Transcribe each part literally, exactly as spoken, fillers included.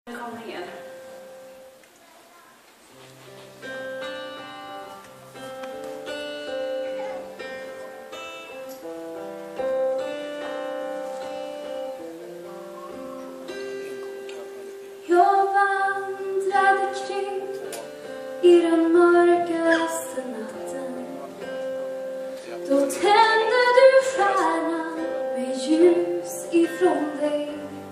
Kom ner. Jag vandrade kring i den mörkaste natten. Då tände du stjärnan med ljus ifrån dig.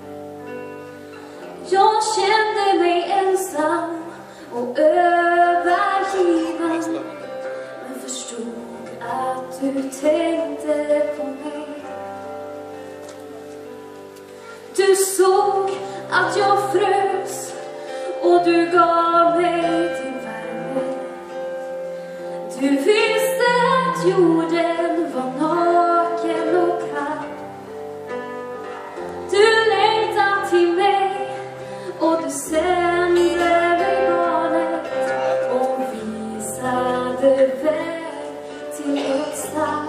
Jag kände mig ensam och övergiven, men förstod att du tänkte på mig. Du såg att jag frös och du gav mig din värme. Du visste att jorden var naken och kall. Du längtade till mig och du sände mig barnet och visade väg till ett stall.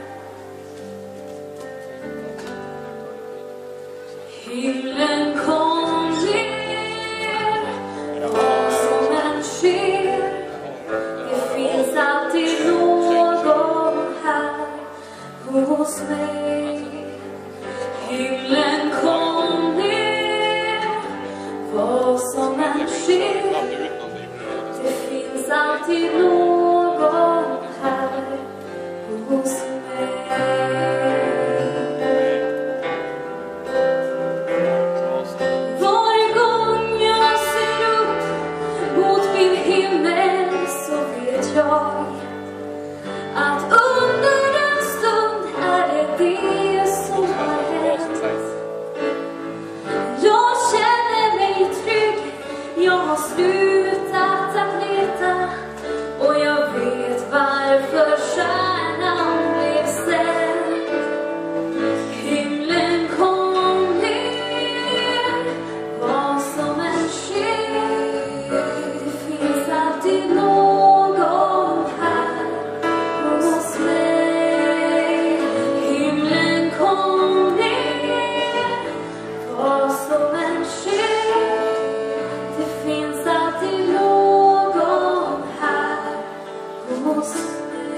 Himlen kom ner, vad som än sker. Det finns alltid någon här hos mig. Himlen kom ner, vad som än sker. Det finns alltid någon här hos mig. Varje gång jag ser upp mot min himmel så vet jag att under en stund är det det som har hänt. Jag känner mig trygg, jag har slutat att leta, och jag vet varför stjärnan blev sänd. Himlen kom ner, vad som än sker. Det finns alltid någon här hos mig. Himlen kom ner, vad som än sker. Det finns alltid någon här hos mig.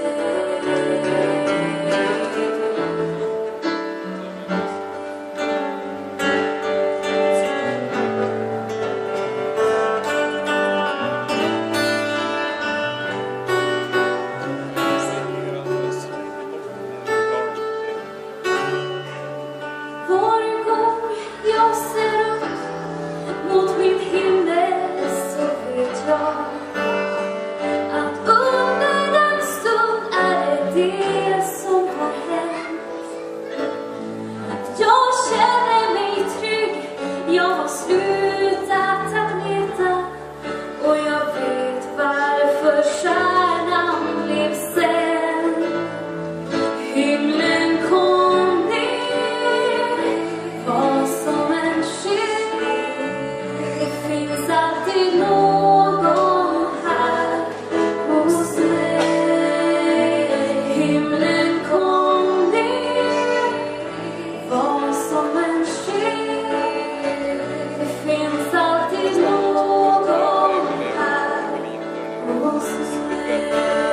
Varje gång jag ser upp mot min himmel så vet jag att under en stund är det det som har hänt. Att jag känner mig trygg, jag har slutat att leta, och jag vet varför stjärnan blev sänd. Himlen kom ner, vad som än sker. Det finns alltid någon här hos mig. Himlen kom ner, vad som än sker. Det finns alltid någon här hos mig.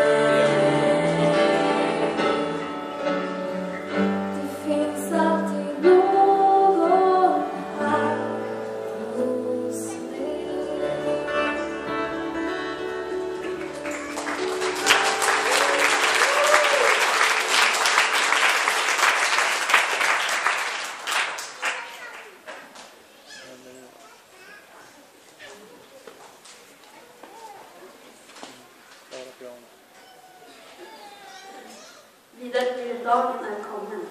Det finns alltid någon här hos mig. Vidare till dagen är kommen.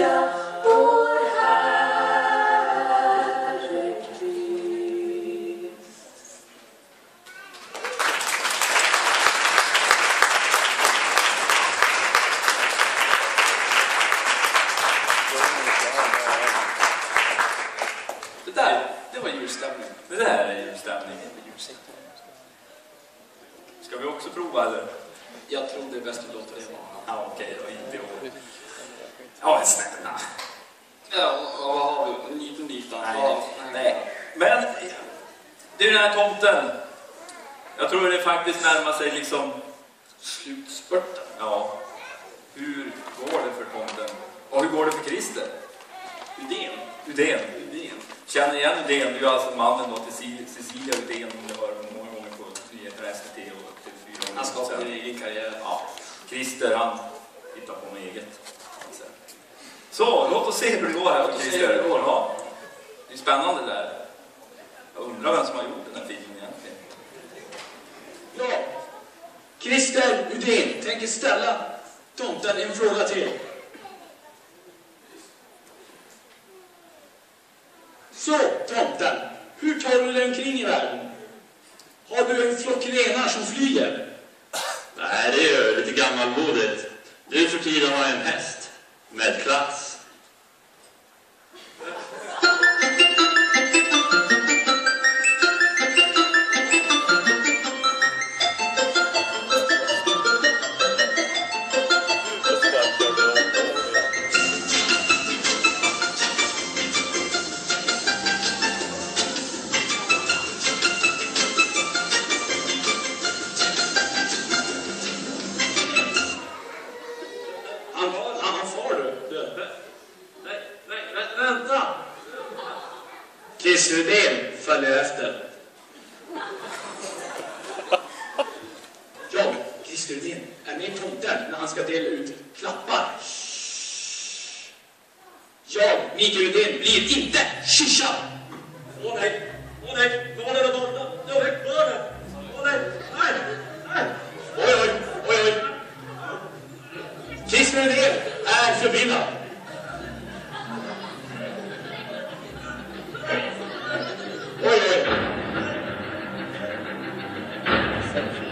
ära vår Herre Krist. Det där, det var julstämning. Det där är julstämning. Ska vi också prova eller? Jag tror det är bäst att låta det vara. Ja, okej då, inte i år. Ja, snälla. Ja, och vad har vi? En liten liten. Nej, Ja, nej. Men det är den här tomten. Jag tror det faktiskt närmar sig liksom Slutspurten. ja. Hur går det för tomten? Och hur går det för Christer? Udén. Udén. Udén. Känner igen Udén, du är alltså mannen då till Cecilia Udén, om det var många gånger på nyheter S V T och T V fyra. Han skapade en egen karriär. Ja, Christer han hittar på med eget. Så, låt oss se hur det går här Låt för oss se Christer. hur det går. Ja. Det är spännande det där. Jag undrar vem som har gjort den här filmen egentligen. Ja, Christer Udén tänker ställa tomten en fråga till. Så, tomten, hur tar du dig omkring i världen? Har du en flock renar som flyger? Nej, det är ju lite gammalmodigt. Nu för tiden har jag en häst med klass. Han, han, han far du. du. Nej, nej, vä- vänta! Christer Udén följer efter. Jag, Christer Udén, är med tomten när han ska dela ut klappar. Jag, Mikael Udén, blir inte kyssad. Åh nej, åh nej, barnen är borta. Jag väck barnen. Åh nej, nej, nej. Oj, oj, oj, oj. Christer Udén är förbillad. Oj, oj.